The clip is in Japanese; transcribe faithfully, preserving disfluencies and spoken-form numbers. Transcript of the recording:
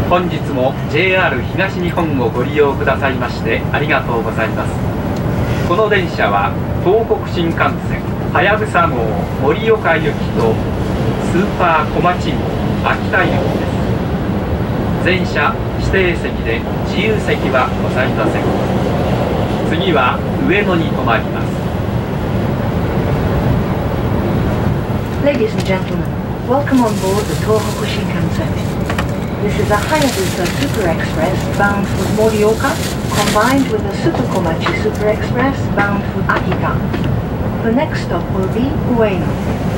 本日も ジェイアール 東日本をご利用くださいましてありがとうございます。この電車は東北新幹線はやぶさ号盛岡行きとスーパーこまち号秋田行きです。全車指定席で自由席はございません。次は上野に停まります。 Ladies and gentlemen, welcome on board the Tohoku Shinkansen. This is a Hayabusa Super Express bound for Morioka, combined with a Super Komachi Super Express bound for Akita. The next stop will be Ueno.